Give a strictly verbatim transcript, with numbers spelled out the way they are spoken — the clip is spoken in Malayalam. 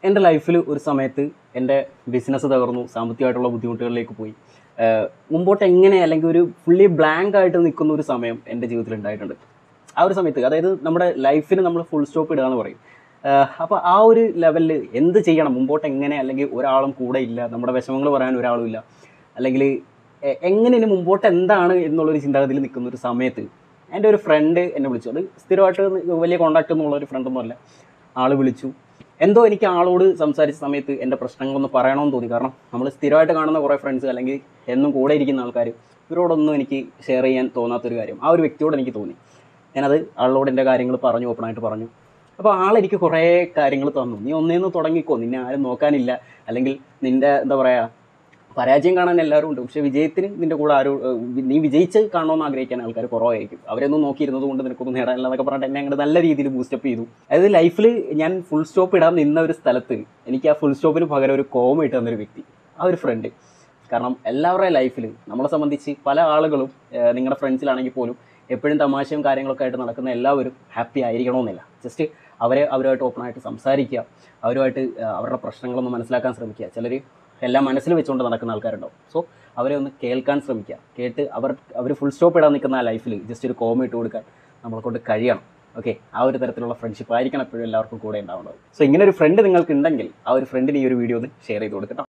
എൻ്റെ ലൈഫിൽ ഒരു സമയത്ത് എൻ്റെ ബിസിനസ് തകർന്നു, സാമ്പത്തികമായിട്ടുള്ള ബുദ്ധിമുട്ടുകളിലേക്ക് പോയി. മുമ്പോട്ട് എങ്ങനെ അല്ലെങ്കിൽ ഒരു ഫുള്ളി ബ്ലാങ്ക് ആയിട്ട് നിൽക്കുന്ന ഒരു സമയം എൻ്റെ ജീവിതത്തിൽ ഉണ്ടായിട്ടുണ്ട്. ആ ഒരു സമയത്ത്, അതായത് നമ്മുടെ ലൈഫിന് നമ്മൾ ഫുൾ സ്റ്റോപ്പ് ഇടുക എന്ന് പറയും. അപ്പോൾ ആ ഒരു ലെവലിൽ എന്ത് ചെയ്യണം, മുമ്പോട്ട് എങ്ങനെ, അല്ലെങ്കിൽ ഒരാളും കൂടെ ഇല്ല, നമ്മുടെ വിഷമങ്ങൾ പറയാൻ ഒരാളും ഇല്ല, അല്ലെങ്കിൽ എങ്ങനെ ഇനി മുമ്പോട്ട് എന്താണ് എന്നുള്ളൊരു ചിന്താഗതിയിൽ നിൽക്കുന്ന ഒരു സമയത്ത് എൻ്റെ ഒരു ഫ്രണ്ട് എന്നെ വിളിച്ചു. അത് സ്ഥിരമായിട്ട് വലിയ കോൺടാക്റ്റ് ഒന്നും ഉള്ളൊരു ഫ്രണ്ടൊന്നും അല്ല. ആൾ വിളിച്ചു. എന്തോ എനിക്ക് ആളോട് സംസാരിച്ച സമയത്ത് എൻ്റെ പ്രശ്നങ്ങളൊന്ന് പറയണമെന്ന് തോന്നി. കാരണം നമ്മൾ സ്ഥിരമായിട്ട് കാണുന്ന കുറേ ഫ്രണ്ട്സ് അല്ലെങ്കിൽ എന്നും കൂടെ ഇരിക്കുന്ന ആൾക്കാർ, ഇവരോടൊന്നും എനിക്ക് ഷെയർ ചെയ്യാൻ തോന്നാത്തൊരു കാര്യം ആ ഒരു വ്യക്തിയോട് എനിക്ക് തോന്നി. ഞാനത് ആളോട് എൻ്റെ കാര്യങ്ങൾ പറഞ്ഞു, ഓപ്പണായിട്ട് പറഞ്ഞു. അപ്പോൾ ആളെനിക്ക് കുറേ കാര്യങ്ങൾ തന്നു. നീ ഒന്നേന്ന് തുടങ്ങിക്കോ, നിന്നെ ആരും നോക്കാനില്ല, അല്ലെങ്കിൽ നിൻ്റെ എന്താ പറയുക, പരാജയം കാണാൻ എല്ലാവരും ഉണ്ട്, പക്ഷേ വിജയത്തിന് നിൻ്റെ കൂടെ ആരും, നീ വിജയിച്ച് കാണണമെന്ന് ആഗ്രഹിക്കാൻ ആൾക്കാർ കുറവായിരിക്കും. അവരൊന്നും നോക്കിയിരുന്നത് കൊണ്ട് നിനക്കൊന്നും നേടാനില്ല എന്നൊക്കെ പറഞ്ഞിട്ട് എന്നെ അങ്ങോട്ട് നല്ല രീതിയിൽ ബൂസ്റ്റപ്പ് ചെയ്തു. അതായത് ലൈഫിൽ ഞാൻ ഫുൾ സ്റ്റോപ്പ് ഇടാൻ നിന്ന ഒരു സ്ഥലത്ത് എനിക്ക് ആ ഫുൾ സ്റ്റോപ്പിന് പകരം ഒരു കോമ ഇട്ട് തന്നൊരു വ്യക്തി, ആ ഒരു ഫ്രണ്ട്. കാരണം എല്ലാവരുടെയും ലൈഫിൽ നമ്മളെ സംബന്ധിച്ച് പല ആളുകളും, നിങ്ങളുടെ ഫ്രണ്ട്സിലാണെങ്കിൽ പോലും എപ്പോഴും തമാശയും കാര്യങ്ങളൊക്കെ ആയിട്ട് നടക്കുന്ന എല്ലാവരും ഹാപ്പി ആയിരിക്കണമെന്നില്ല. ജസ്റ്റ് അവരെ അവരുമായിട്ട് ഓപ്പണായിട്ട് സംസാരിക്കുക, അവരുമായിട്ട് അവരുടെ പ്രശ്നങ്ങളൊന്ന് മനസ്സിലാക്കാൻ ശ്രമിക്കുക. ചിലർ എല്ലാം മനസ്സിൽ വെച്ചുകൊണ്ട് നടക്കുന്ന ആൾക്കാരുണ്ടാവും. സോ അവരെ ഒന്ന് കേൾക്കാൻ ശ്രമിക്കുക. കേട്ട് അവർ അവർ ഫുൾ സ്റ്റോപ്പ് ഇടാൻ നിൽക്കുന്ന ആ ലൈഫിൽ ജസ്റ്റ് ഒരു കോമ ഇട്ട് കൊടുക്കാൻ നമ്മളെ കൊണ്ട് കഴിയണം. ഓക്കെ, ആ ഒരു തരത്തിലുള്ള ഫ്രണ്ട്ഷിപ്പ് ആയിരിക്കണം എപ്പോഴും എല്ലാവർക്കും കൂടെ ഉണ്ടാവുന്നത്. സോ ഇങ്ങനെ ഒരു ഫ്രണ്ട് നിങ്ങൾക്ക് ഉണ്ടെങ്കിൽ ആ ഒരു ഫ്രണ്ടിന് ഈ ഒരു വീഡിയോ ഒന്ന് ഷെയർ ചെയ്ത് കൊടുക്കണം.